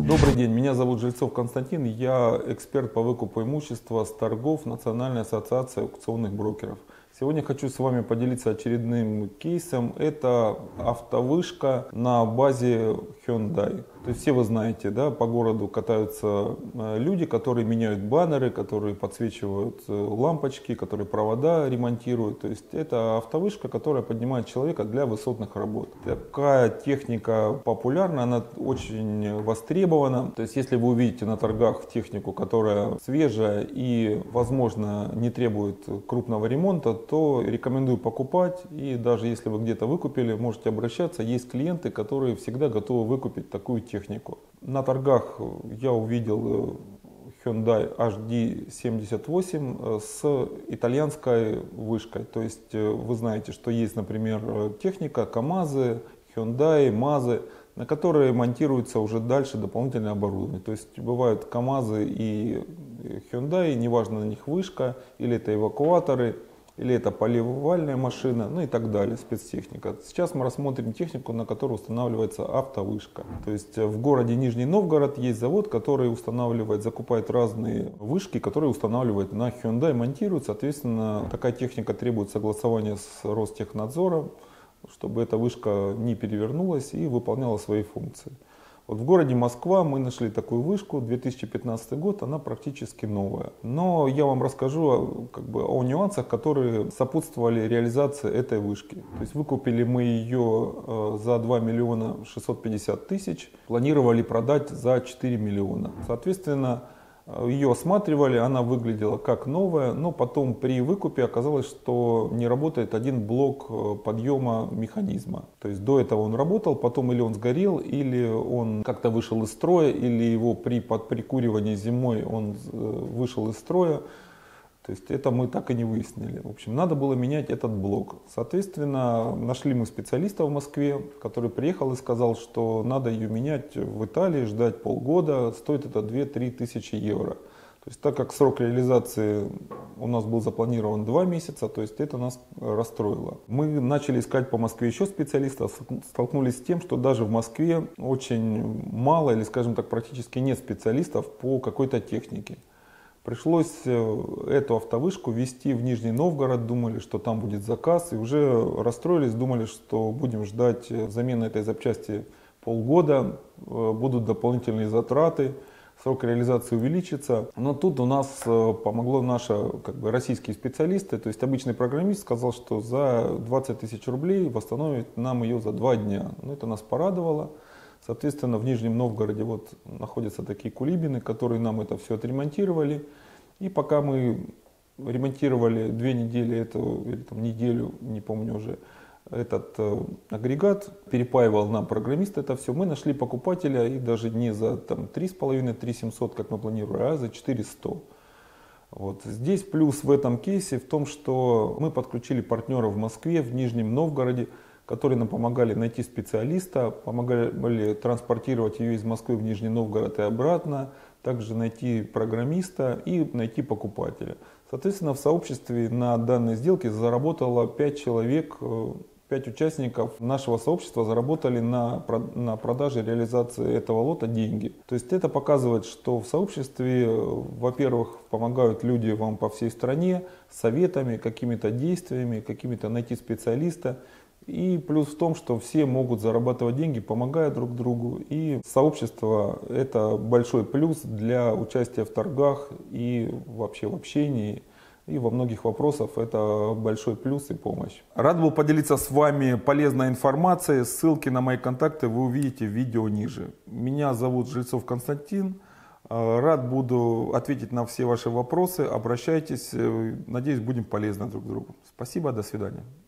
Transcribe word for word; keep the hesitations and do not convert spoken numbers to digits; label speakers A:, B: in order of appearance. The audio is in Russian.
A: Добрый день, меня зовут Жильцов Константин, я эксперт по выкупу имущества с торгов Национальной ассоциации аукционных брокеров. Сегодня хочу с вами поделиться очередным кейсом. Это автовышка на базе Hyundai. То есть все вы знаете, да, по городу катаются люди, которые меняют баннеры, которые подсвечивают лампочки, которые провода ремонтируют. То есть это автовышка, которая поднимает человека для высотных работ. Такая техника популярна, она очень востребована. То есть если вы увидите на торгах технику, которая свежая и, возможно, не требует крупного ремонта, то рекомендую покупать. И даже если вы где-то выкупили, можете обращаться. Есть клиенты, которые всегда готовы выкупить такую технику. На торгах я увидел Hyundai эйч ди семьдесят восемь с итальянской вышкой. То есть вы знаете, что есть, например, техника КАМАЗы, Hyundai, МАЗы, на которые монтируется уже дальше дополнительное оборудование. То есть бывают КАМАЗы и Hyundai, неважно на них вышка, или это эвакуаторы, или это поливальная машина, ну и так далее, спецтехника. Сейчас мы рассмотрим технику, на которой устанавливается автовышка. То есть в городе Нижний Новгород есть завод, который устанавливает, закупает разные вышки, которые устанавливает на Hyundai, монтируют. Соответственно, такая техника требует согласования с Ростехнадзором, чтобы эта вышка не перевернулась и выполняла свои функции. Вот в городе Москва мы нашли такую вышку, две тысячи пятнадцатый год, она практически новая. Но я вам расскажу как бы о нюансах, которые сопутствовали реализации этой вышки. То есть выкупили мы ее за два миллиона шестьсот пятьдесят тысяч, планировали продать за четыре миллиона. Соответственно, ее осматривали, она выглядела как новая, но потом при выкупе оказалось, что не работает один блок подъема механизма. То есть до этого он работал, потом или он сгорел, или он как-то вышел из строя, или его при подприкуривании зимой он вышел из строя. То есть это мы так и не выяснили. В общем, надо было менять этот блок. Соответственно, нашли мы специалиста в Москве, который приехал и сказал, что надо ее менять в Италии, ждать полгода, стоит это две-три тысячи евро. То есть так как срок реализации у нас был запланирован два месяца, то есть это нас расстроило. Мы начали искать по Москве еще специалистов, столкнулись с тем, что даже в Москве очень мало, или скажем так, практически нет специалистов по какой-то технике. Пришлось эту автовышку везти в Нижний Новгород, думали, что там будет заказ, и уже расстроились, думали, что будем ждать замены этой запчасти полгода, будут дополнительные затраты, срок реализации увеличится. Но тут у нас помогло наши как бы, российские специалисты, то есть обычный программист сказал, что за двадцать тысяч рублей восстановит нам ее за два дня. Ну, это нас порадовало. Соответственно, в Нижнем Новгороде вот находятся такие кулибины, которые нам это все отремонтировали. И пока мы ремонтировали две недели, эту, или там, неделю, не помню уже, этот э, агрегат, перепаивал нам программист это все, мы нашли покупателя и даже не за три с половиной — три тысячи семьсот, как мы планировали, а за четыреста. Вот. Здесь плюс в этом кейсе в том, что мы подключили партнера в Москве, в Нижнем Новгороде, которые нам помогали найти специалиста, помогали транспортировать ее из Москвы в Нижний Новгород и обратно, также найти программиста и найти покупателя. Соответственно, в сообществе на данной сделке заработало пять человек, пять участников нашего сообщества заработали на, на продаже, реализации этого лота деньги. То есть это показывает, что в сообществе, во-первых, помогают люди вам по всей стране советами, какими-то действиями, какими-то найти специалиста. И плюс в том, что все могут зарабатывать деньги, помогая друг другу. И сообщество – это большой плюс для участия в торгах и вообще в общении. И во многих вопросах это большой плюс и помощь. Рад был поделиться с вами полезной информацией. Ссылки на мои контакты вы увидите в видео ниже. Меня зовут Жильцов Константин. Рад буду ответить на все ваши вопросы. Обращайтесь. Надеюсь, будем полезны друг другу. Спасибо, до свидания.